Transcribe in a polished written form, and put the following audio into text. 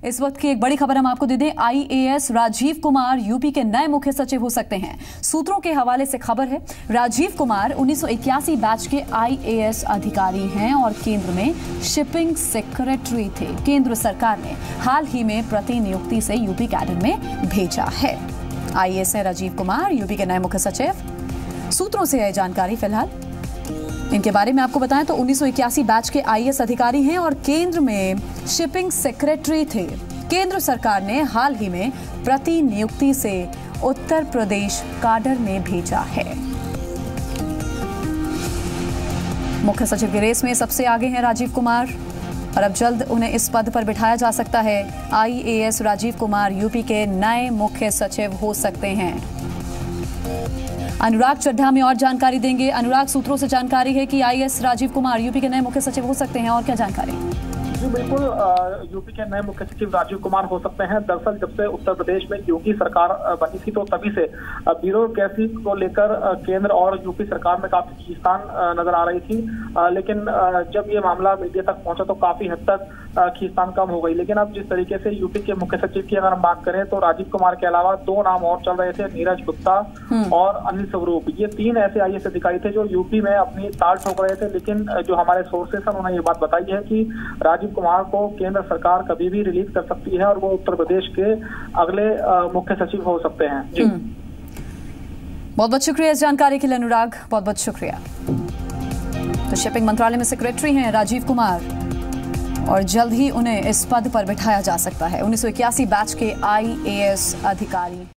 इस वक्त की एक बड़ी खबर हम आपको दे दें। IAS राजीव कुमार यूपी के नए मुख्य सचिव हो सकते हैं। सूत्रों के हवाले से खबर है, राजीव कुमार 1981 बैच के IAS अधिकारी हैं और केंद्र में शिपिंग सेक्रेटरी थे। केंद्र सरकार ने हाल ही में प्रतिनियुक्ति से यूपी कैडर में भेजा है। IAS है राजीव कुमार, यूपी के नए मुख्य सचिव। सूत्रों से यह जानकारी फिलहाल। इनके बारे में आपको बताएं तो 1981 बैच के IAS अधिकारी हैं और केंद्र में शिपिंग सेक्रेटरी थे। केंद्र सरकार ने हाल ही में प्रतिनियुक्ति से उत्तर प्रदेश कैडर में भेजा है। मुख्य सचिव की रेस में सबसे आगे हैं राजीव कुमार और अब जल्द उन्हें इस पद पर बिठाया जा सकता है। IAS राजीव कुमार यूपी के नए मुख्य सचिव हो सकते हैं। अनुराग चड्ढा में और जानकारी देंगे। अनुराग, सूत्रों से जानकारी है कि IAS राजीव कुमार यूपी के नए मुख्य सचिव हो सकते हैं, और क्या जानकारी? जी बिल्कुल, यूपी के नए मुख्य सचिव राजीव कुमार हो सकते हैं। दरअसल जब से उत्तर प्रदेश में योगी सरकार बनी थी तो तभी से ब्यूरोक्रेसी को लेकर केंद्र और यूपी सरकार में काफी खींचतान नजर आ रही थी, लेकिन जब ये मामला मीडिया तक पहुंचा तो काफी हद तक खींचतान कम हो गई। लेकिन अब जिस तरीके से यूपी के मुख्य सचिव की अगर हम बात करें तो राजीव कुमार के अलावा दो नाम और चल रहे थे, नीरज गुप्ता और अनिल स्वरूप। ये तीन ऐसे IAS अधिकारी थे जो यूपी में अपनी ताल ठोक रहे थे, लेकिन जो हमारे सोर्सेस हैं उन्होंने ये बात बताई है कि राजीव कुमार को केंद्र सरकार कभी भी रिलीज कर सकती है और वो उत्तर प्रदेश के अगले मुख्य सचिव हो सकते हैं। जी बहुत बहुत शुक्रिया इस जानकारी के लिए अनुराग, बहुत बहुत शुक्रिया। तो शिपिंग मंत्रालय में सेक्रेटरी हैं राजीव कुमार और जल्द ही उन्हें इस पद पर बिठाया जा सकता है। 1981 बैच के IAS अधिकारी।